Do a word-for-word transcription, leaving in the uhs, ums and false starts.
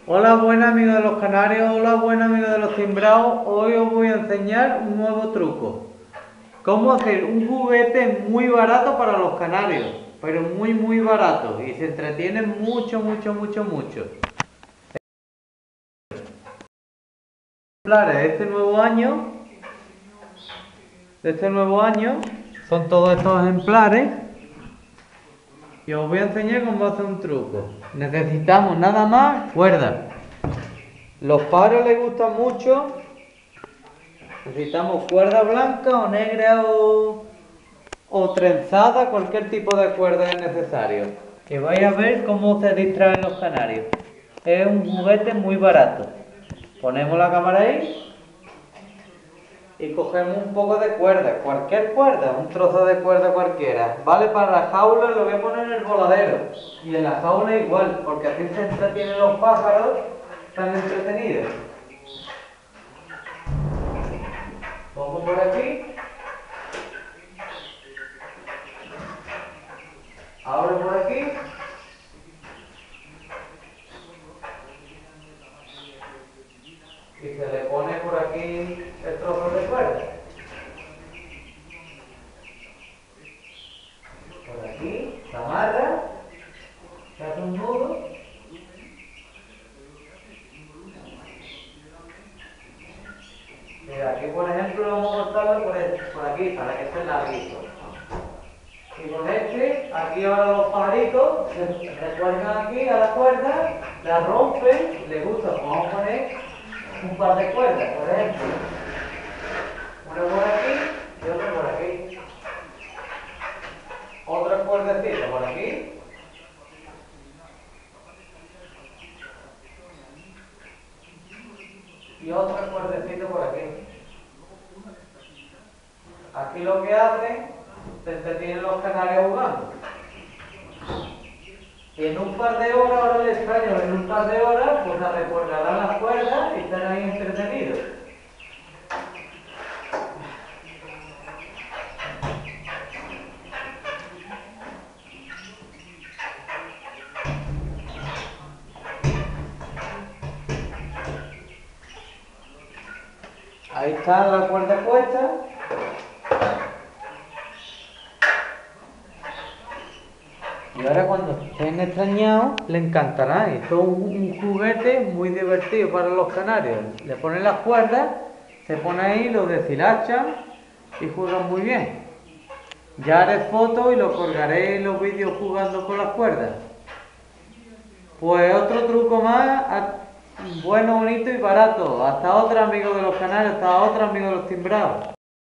Hola, buenas amigos de los canarios, hola, buenas amigos de los timbrados. Hoy os voy a enseñar un nuevo truco. Cómo hacer un juguete muy barato para los canarios, pero muy muy barato y se entretienen mucho, mucho, mucho, mucho. Ejemplares de este nuevo año, de este nuevo año, son todos estos ejemplares. Y os voy a enseñar cómo hacer un truco. Necesitamos nada más cuerda. Los paros les gustan mucho. Necesitamos cuerda blanca o negra o, o trenzada, cualquier tipo de cuerda es necesario. Y vais a ver cómo se distraen los canarios. Es un juguete muy barato. Ponemos la cámara ahí y cogemos un poco de cuerda, cualquier cuerda, un trozo de cuerda cualquiera. Vale para la jaula, lo voy a poner en el voladero. Y en la jaula igual, porque así se entretienen los pájaros, están entretenidos. Pongo por aquí. Abro por aquí. Y se le pone por aquí el trozo de cuerda. Por aquí, se amarra, se hace un nudo. Mira, aquí por ejemplo vamos a cortarlo por, el, por aquí, para que esté larguito. Y con este, aquí ahora los pajaritos se recuerdan aquí a la cuerda, la rompen, les gusta, vamos a poner un par de cuerdas, por ejemplo. Una por aquí y otra por aquí. Otra cuerdecita por aquí. Y otra cuerdecita por aquí. Aquí lo que hacen, se entretienen los canarios jugando. Y en un par de horas, ahora les extraño, en un par de horas, pues se recordarán las cuerdas y están ahí entretenidos. Ahí está la cuerda puesta. Y ahora cuando estén extrañados, le encantará. Esto es un juguete muy divertido para los canarios. Le ponen las cuerdas, se pone ahí, lo deshilachan y juegan muy bien. Ya haré fotos y lo colgaré en los vídeos jugando con las cuerdas. Pues otro truco más, bueno, bonito y barato. Hasta otra, amigos de los canarios, hasta otra, amigos de los timbrados.